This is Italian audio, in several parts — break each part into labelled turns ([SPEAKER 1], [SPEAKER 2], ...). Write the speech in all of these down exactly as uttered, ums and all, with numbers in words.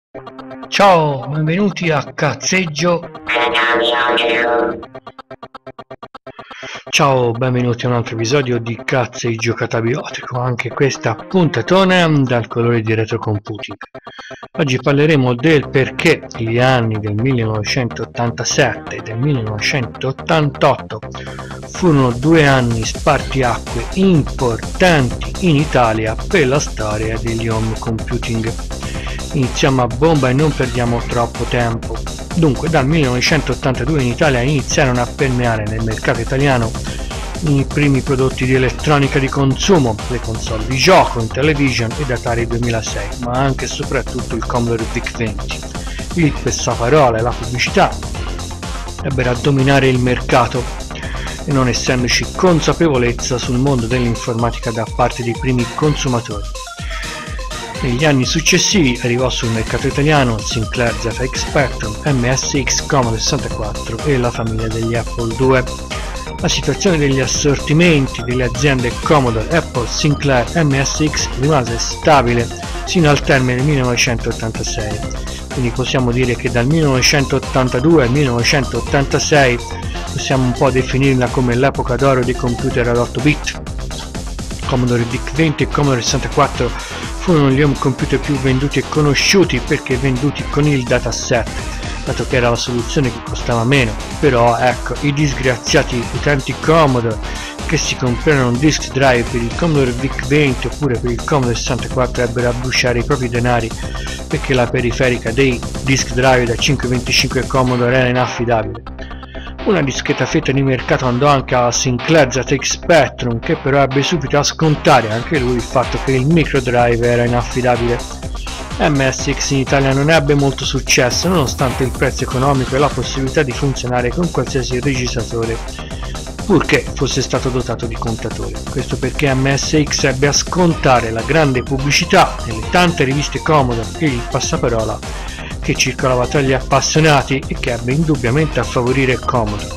[SPEAKER 1] Ciao, benvenuti a Cazzeggio. Ciao, benvenuti a un altro episodio di Cazzeggio Catabiotico, anche questa puntatona dal colore di retrocomputing. Oggi parleremo del perché gli anni del millenovecentottantasette e del millenovecentottantotto furono due anni spartiacque importanti in Italia per la storia degli home computing. Iniziamo a bomba e non perdiamo troppo tempo. Dunque, dal millenovecentottantadue in Italia iniziarono a permeare nel mercato italiano i primi prodotti di elettronica di consumo, le console di gioco, Intellivision ed Atari duemilasei, ma anche e soprattutto il Commodore VIC venti. Il passaparola e la pubblicità ebbero a dominare il mercato, e non essendoci consapevolezza sul mondo dell'informatica da parte dei primi consumatori. Negli anni successivi arrivò sul mercato italiano Sinclair Z X Spectrum, M S X, Commodore sessantaquattro e la famiglia degli Apple due. La situazione degli assortimenti delle aziende Commodore, Apple, Sinclair, M S X rimase stabile sino al termine del millenovecentottantasei, quindi possiamo dire che dal millenovecentottantadue al millenovecentottantasei possiamo un po' definirla come l'epoca d'oro dei computer ad otto bit. Commodore VIC venti e Commodore sessantaquattro furono gli home computer più venduti e conosciuti perché venduti con il dataset, dato che era la soluzione che costava meno. Però ecco, i disgraziati utenti Commodore che si comprarono un disk drive per il Commodore VIC venti oppure per il Commodore sessantaquattro ebbero a bruciare i propri denari perché la periferica dei disk drive da cinquecentoventicinque Commodore era inaffidabile. Una discreta fetta di mercato andò anche alla Sinclair Z X Spectrum, che però ebbe subito a scontare anche lui il fatto che il microdrive era inaffidabile. M S X in Italia non ebbe molto successo nonostante il prezzo economico e la possibilità di funzionare con qualsiasi registratore, purché fosse stato dotato di contatore. Questo perché M S X ebbe a scontare la grande pubblicità nelle tante riviste Commodore e il passaparola che circolava tra gli appassionati e che ebbe indubbiamente a favorire Commodore.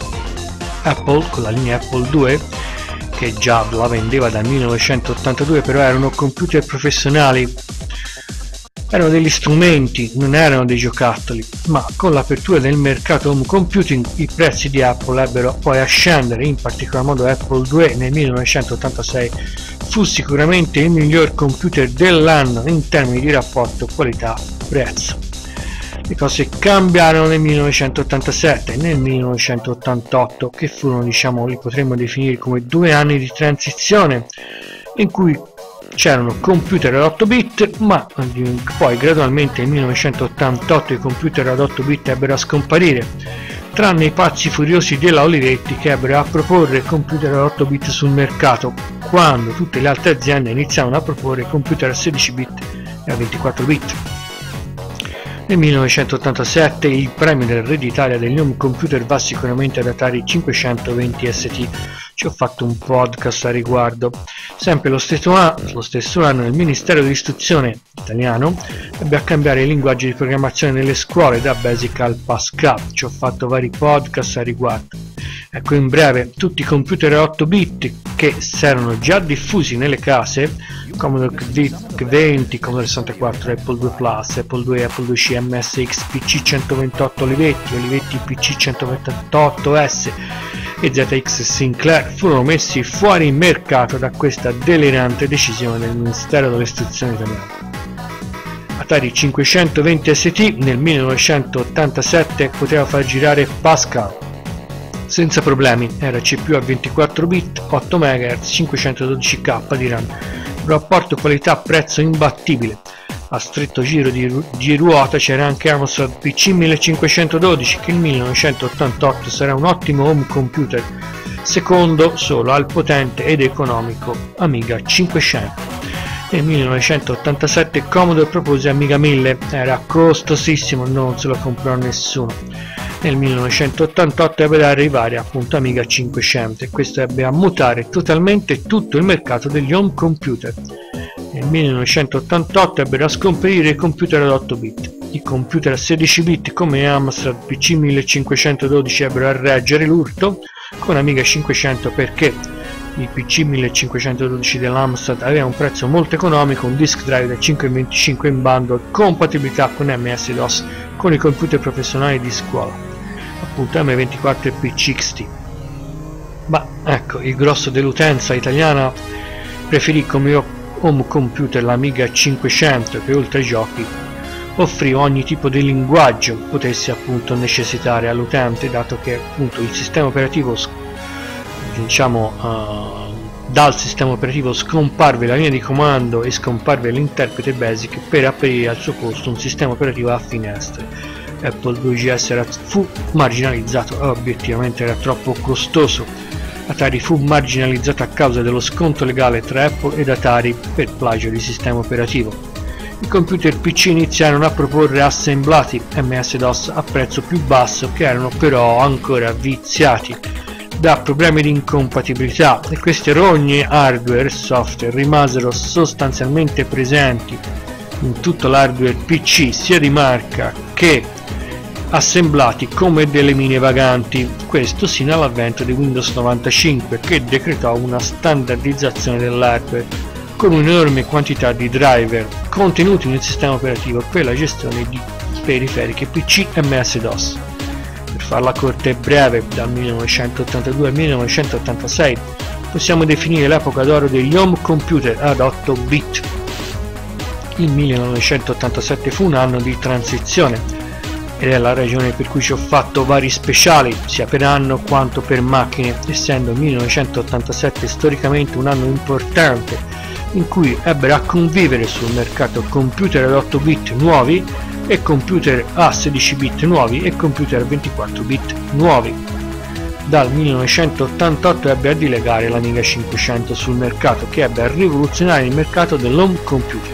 [SPEAKER 1] Apple, con la linea Apple due, che già la vendeva dal millenovecentottantadue, però erano computer professionali, erano degli strumenti, non erano dei giocattoli, ma con l'apertura del mercato home computing i prezzi di Apple ebbero poi a scendere. In particolar modo Apple due nel millenovecentottantasei fu sicuramente il miglior computer dell'anno in termini di rapporto qualità-prezzo. Le cose cambiarono nel millenovecentottantasette e nel millenovecentottantotto, che furono, diciamo, li potremmo definire come due anni di transizione in cui c'erano computer ad otto bit, ma poi gradualmente nel millenovecentottantotto i computer ad otto bit ebbero a scomparire, tranne i pazzi furiosi della Olivetti che ebbero a proporre computer ad otto bit sul mercato, quando tutte le altre aziende iniziarono a proporre computer a sedici bit e a ventiquattro bit. Nel millenovecentottantasette il premio del Re d'Italia degli home computer va sicuramente ad Atari cinquecentoventi S T. Ci ho fatto un podcast a riguardo. Sempre lo stesso, anno, lo stesso anno il Ministero dell'Istruzione italiano ebbe a cambiare i linguaggi di programmazione nelle scuole da Basic al Pascal. Ci ho fatto vari podcast a riguardo. Ecco, in breve, tutti i computer a otto bit che si erano già diffusi nelle case, Commodore VIC venti, Commodore sessantaquattro, Apple due Plus, Apple due, Apple due C, M S X, P C centoventotto Olivetti, Olivetti P C centoventotto S e Z X Sinclair, furono messi fuori mercato da questa delirante decisione del Ministero dell'Istruzione italiano. Atari cinquecentoventi S T nel millenovecentottantasette poteva far girare Pascal senza problemi, era C P U a ventiquattro bit, otto megahertz, cinquecentododici K di RAM, rapporto qualità-prezzo imbattibile. A stretto giro di, ru- di ruota c'era anche Amstrad P C millecinquecentododici, che nel millenovecentottantotto sarà un ottimo home computer, secondo solo al potente ed economico Amiga cinquecento. Nel millenovecentottantasette Commodore propose Amiga mille, era costosissimo, non se lo comprò nessuno. Nel millenovecentottantotto ebbe ad arrivare appunto Amiga cinquecento e questo ebbe a mutare totalmente tutto il mercato degli home computer. Nel millenovecentottantotto ebbero a scomparire i computer ad otto bit. I computer a sedici bit come Amstrad P C millecinquecentododici ebbero a reggere l'urto con Amiga cinquecento perché Il P C millecinquecentododici dell'Amstrad aveva un prezzo molto economico, un disk drive da cinque virgola venticinque in bundle, compatibilità con M S DOS con i computer professionali di scuola, appunto M ventiquattro e P C X T. Ma ecco, il grosso dell'utenza italiana preferì come home computer l'Amiga cinquecento, che oltre ai giochi offrì ogni tipo di linguaggio potesse appunto necessitare all'utente, dato che appunto il sistema operativo, diciamo uh, dal sistema operativo scomparve la linea di comando e scomparve l'interprete BASIC per aprire al suo posto un sistema operativo a finestre. Apple due G S era, fu marginalizzato, obiettivamente era troppo costoso. Atari fu marginalizzato a causa dello sconto legale tra Apple ed Atari per plagio di sistema operativo. I computer P C iniziarono a proporre assemblati M S DOS a prezzo più basso, che erano però ancora viziati da problemi di incompatibilità, e queste rogne hardware e software rimasero sostanzialmente presenti in tutto l'hardware P C, sia di marca che assemblati, come delle mine vaganti. Questo sino all'avvento di Windows novantacinque, che decretò una standardizzazione dell'hardware con un'enorme quantità di driver contenuti nel sistema operativo per la gestione di periferiche P C M S DOS. Per farla corta e breve, dal millenovecentottantadue al millenovecentottantasei possiamo definire l'epoca d'oro degli home computer ad otto bit. Il millenovecentottantasette fu un anno di transizione, ed è la ragione per cui ci ho fatto vari speciali sia per anno quanto per macchine, essendo il millenovecentottantasette storicamente un anno importante in cui ebbero a convivere sul mercato computer ad otto bit nuovi e computer a sedici bit nuovi e computer a ventiquattro bit nuovi. Dal millenovecentottantotto ebbe a dilegare l'Amiga cinquecento sul mercato, che ebbe a rivoluzionare il mercato dell'home computer.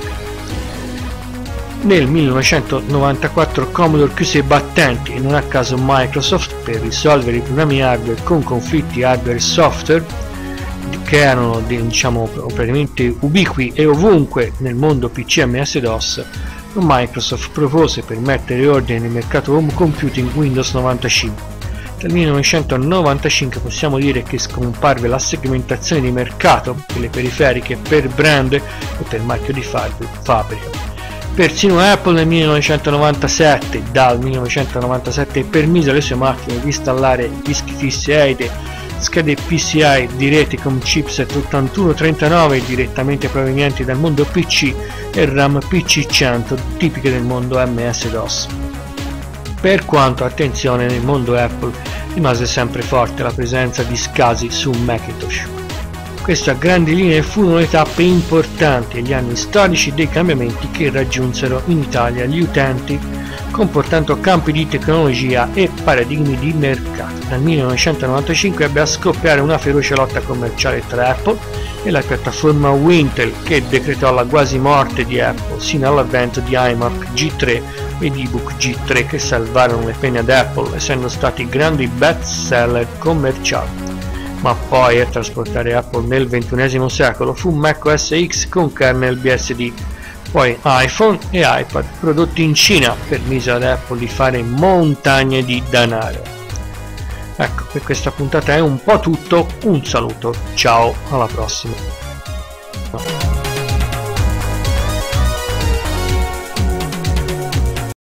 [SPEAKER 1] Nel millenovecentonovantaquattro Commodore chiuse i battenti, e non a caso Microsoft, per risolvere i problemi hardware con conflitti hardware e software che erano diciamo praticamente ubiqui e ovunque nel mondo P C M S DOS, Microsoft propose, per mettere ordine nel mercato home computing, Windows novantacinque. Dal millenovecentonovantacinque possiamo dire che scomparve la segmentazione di mercato delle periferiche per brand e per marchio di fabbrica. Persino Apple nel millenovecentonovantasette, dal millenovecentonovantasette, permise alle sue macchine di installare dischi fissi E I D E, schede P C I di rete con chipset ottantuno trentanove direttamente provenienti dal mondo P C e RAM P C cento tipiche del mondo M S DOS. Per quanto, attenzione, nel mondo Apple rimase sempre forte la presenza di SCSI su Macintosh. Queste a grandi linee furono le tappe importanti e gli anni storici dei cambiamenti che raggiunsero in Italia gli utenti, comportando campi di tecnologia e paradigmi di mercato. Dal millenovecentonovantacinque ebbe a scoppiare una feroce lotta commerciale tra Apple e la piattaforma Wintel, che decretò la quasi morte di Apple sino all'avvento di iMac G tre ed ebook G tre, che salvarono le penne ad Apple, essendo stati grandi best seller commerciali. Ma poi a trasportare Apple nel ventunesimo secolo fu macOS X con kernel B S D, poi iPhone e iPad prodotti in Cina permise ad Apple di fare montagne di denaro. Ecco, per questa puntata è un po' tutto, un saluto, ciao, alla prossima.